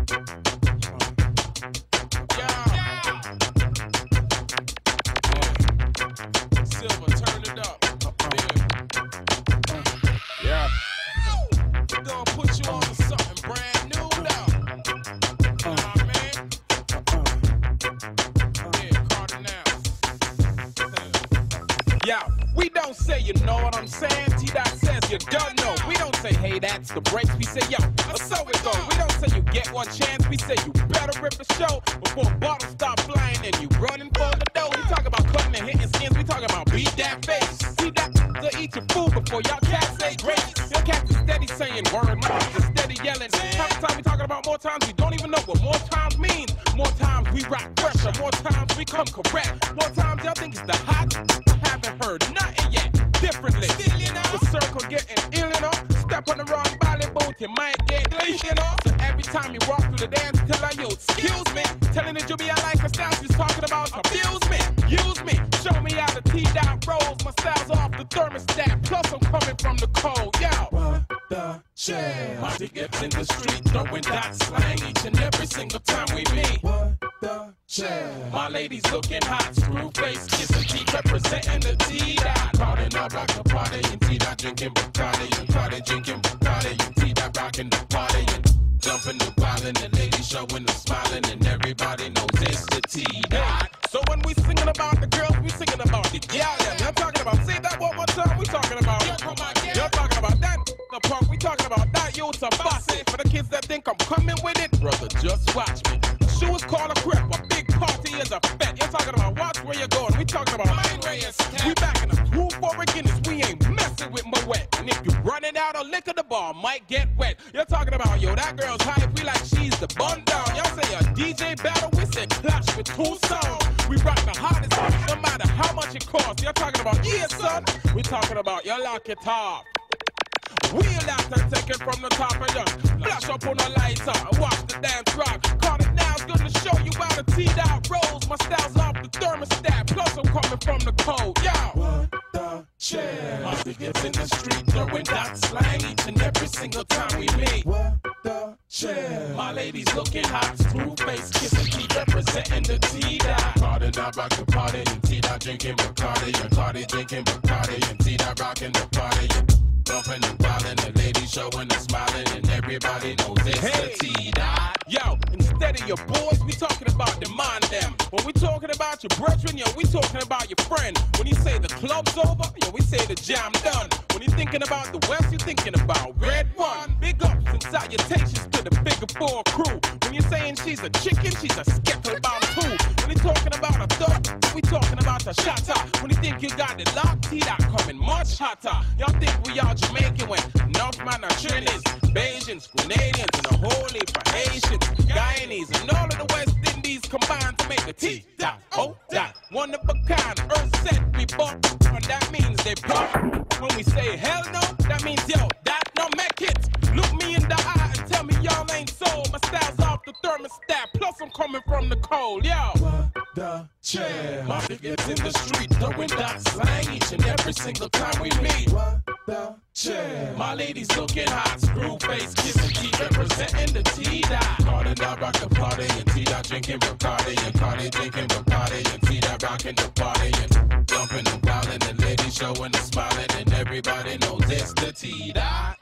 Silver, turn it up. Yeah. We're gonna put you on to something brand new now. You know what I mean? Yeah, Cardinal. Yeah, we don't say you know what I'm saying. T-Dot says you don't know. We don't say, hey, that's the breaks. We say, yo, so it go. We don't say you get one chance. We say you better rip the show before bottles stop flying and you running for the dough. We talk about cutting and hitting skins. We talk about beat that face. See that to eat your food before y'all cats say grace. Your cats is steady saying word, mouth is steady yelling. Half the time we talking about more times, we don't even know what more times means. More times we rock pressure, more times we come correct. More times y'all think it's the hot, haven't heard nothing yet. Differently, still, you know, the circle getting ill, you know. Step on the wrong bally boot, you might get glitch, you know. So every time you walk through the dance, tell her, yo, excuse me. Telling the Juby I like her style, she's talking about abuse me, use me. Show me how the T-Dot rolls, my style's off the thermostat. Plus I'm coming from the cold, yo. What the shit? My gets in the street, throwing that slang each and every single time we meet. What the shit? My ladies looking hot, screw face, kissing teeth, representing the T-Dot. Calling up like a party, and T-Dot drinking Bacardi, and Cardi drinking Bacardi, and T-Dot rocking the party, and jumping the violin, and ladies showing the smiling, and everybody knows it's the T-Dot. So when we singing about the girls, we singing about the gal. You're talking about, say that one more time, we talking about. You're talking about that, the punk, we talking about that, you to boss it. For the kids that think I'm coming with it, brother, just watch me. Shoes call a crep, a big party is a bet. You're talking about watch where you're going, we talking about mind where you're step. We back in the groove for beginners, we ain't messing with my wet. And if you running out of liquor, the bar might get wet. You're talking about, yo, that girl's hype, we like she's the bun down. Y'all say a DJ battle, we say clash with 2 songs. We rock the hottest, no matter how much it costs. You're talking about, yeah, son. We talking about, you lock it off. Wheel after take it from the top and just flash up on the lighter and watch the dance rock. Caught it now, it's gonna show you how the T-Dot rolls. My style's off the thermostat, plus I'm coming from the cold. Yo, what the shit? My gets in the street, throwing that slang each and every single time we meet. What the shit? My ladies looking hot, screw face, kissing teeth, representing the T-Dot. Caught up rock the party, and T-Dot drinking Bacardi, and Cardi drinking Bacardi, and T-Dot rocking the party, and bumping and wildin', the ladies showing and smiling, and everybody knows it's the T-Dot. Yo, instead of your boys, we talking about the mind them. When we talking about your brethren, yo, we talking about your friend. When you say the club's over, yo, we say the jam done. When you thinking about the West, you thinking about Red One. Big ups and salutations to the Bigger 4 crew. When you're saying she's a chicken, she's a skeptic bomb too. When you talking about a thug, we talking about a shotter. When you think you got it locked, T-Dot coming much hotter. Y'all think we all Jamaican when North man are Trinidadians, Bajans, Grenadians, and a whole heap of Haitians, Guyanese, and all of the West Indies combined to make a T-Dot, O-Dot, one of a kind. Earth said we bought, and that means they bought. When we say hell no, that means yo, that no make it. Look me in the eye and tell me y'all ain't sold. My style's off the thermostat, plus I'm coming from the cold, yo. What the shit? My gets in the street, throwing that slang each and every single time we meet. What the shit? My ladies looking hot, screw face, kissing teeth, representing the T-Dot. Caught up rock the party, and T-Dot drinking Bacardi, and Cardi drinking Bacardi, and T-Dot rocking the party, and jumping and wildin', the ladies showing and smiling, and everybody knows it's the T-Dot.